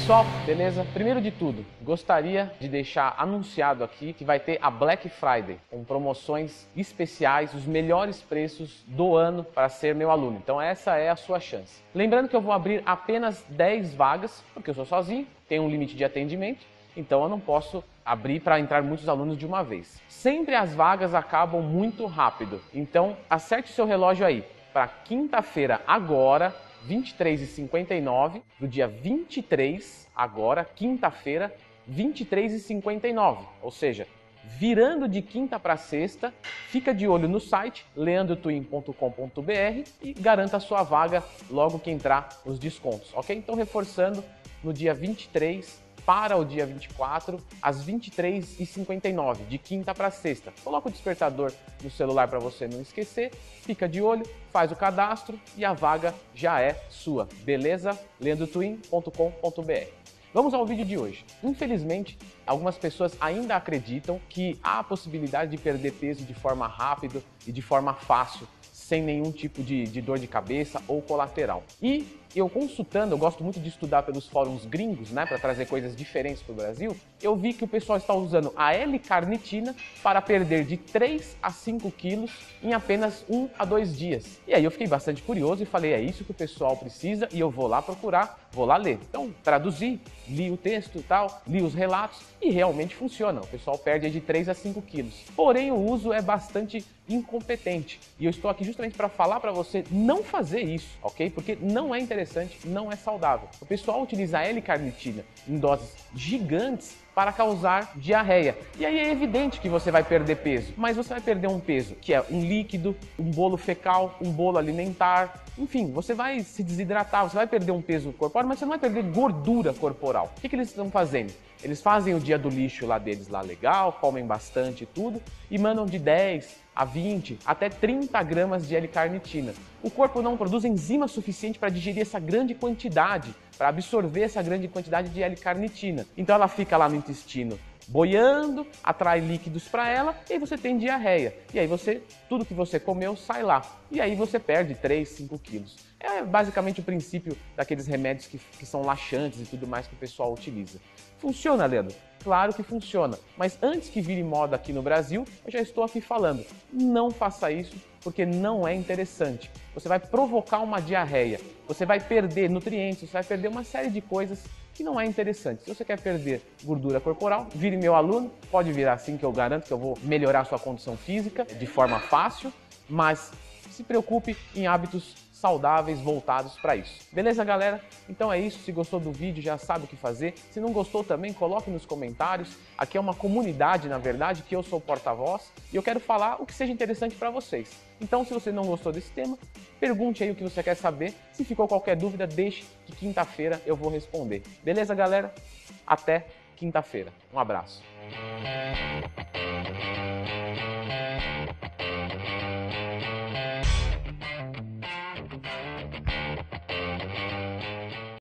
pessoal, beleza? Primeiro de tudo, gostaria de deixar anunciado aqui que vai ter a Black Friday, com promoções especiais, os melhores preços do ano para ser meu aluno. Então essa é a sua chance. Lembrando que eu vou abrir apenas 10 vagas, porque eu sou sozinho, tenho um limite de atendimento, então eu não posso abrir para entrar muitos alunos de uma vez. Sempre as vagas acabam muito rápido, então acerte o seu relógio aí para quinta-feira agora, 23h59, do dia 23, agora, quinta-feira, 23h59. Ou seja, virando de quinta para sexta, fica de olho no site leandrotwin.com.br e garanta a sua vaga logo que entrar os descontos, ok? Então, reforçando, no dia 23 para o dia 24, às 23h59, de quinta para sexta. Coloca o despertador no celular para você não esquecer, fica de olho, faz o cadastro e a vaga já é sua, beleza? leandrotwin.com.br. Vamos ao vídeo de hoje. Infelizmente, algumas pessoas ainda acreditam que há a possibilidade de perder peso de forma rápida e de forma fácil, sem nenhum tipo de dor de cabeça ou colateral. E eu consultando, eu gosto muito de estudar pelos fóruns gringos, né, para trazer coisas diferentes para o Brasil, eu vi que o pessoal está usando a L-carnitina para perder de 3 a 5 quilos em apenas 1 a 2 dias. E aí eu fiquei bastante curioso e falei, é isso que o pessoal precisa e eu vou lá procurar, vou lá ler. Então, traduzi, li o texto e tal, li os relatos e realmente funciona. O pessoal perde de 3 a 5 quilos. Porém, o uso é bastante incompetente. E eu estou aqui justamente para falar para você não fazer isso, ok? Porque não é interessante, não é saudável. O pessoal utiliza a L-carnitina em doses gigantes para causar diarreia. E aí é evidente que você vai perder peso, mas você vai perder um peso que é um líquido, um bolo fecal, um bolo alimentar, enfim, você vai se desidratar, você vai perder um peso corporal, mas você não vai perder gordura corporal. O que eles estão fazendo? Eles fazem o dia do lixo lá deles lá legal, comem bastante e tudo, e mandam de 10 a 20 até 30 gramas de L-carnitina. O corpo não produz enzima suficiente para digerir essa grande quantidade, para absorver essa grande quantidade de L-carnitina. Então ela fica lá no intestino boiando, atrai líquidos para ela e aí você tem diarreia. E aí tudo que você comeu sai lá. E aí você perde 3, 5 quilos. É basicamente o princípio daqueles remédios que são laxantes e tudo mais que o pessoal utiliza. Funciona, Leandro? Claro que funciona, mas antes que vire moda aqui no Brasil, eu já estou aqui falando, não faça isso porque não é interessante. Você vai provocar uma diarreia, você vai perder nutrientes, você vai perder uma série de coisas que não é interessante. Se você quer perder gordura corporal, vire meu aluno, pode virar assim que eu garanto que eu vou melhorar a sua condição física de forma fácil, mas se preocupe em hábitos saudáveis voltados para isso. Beleza, galera? Então é isso. Se gostou do vídeo, já sabe o que fazer. Se não gostou também, coloque nos comentários. Aqui é uma comunidade, na verdade, que eu sou o porta-voz e eu quero falar o que seja interessante para vocês. Então, se você não gostou desse tema, pergunte aí o que você quer saber. Se ficou qualquer dúvida, deixe que quinta-feira eu vou responder. Beleza, galera? Até quinta-feira. Um abraço.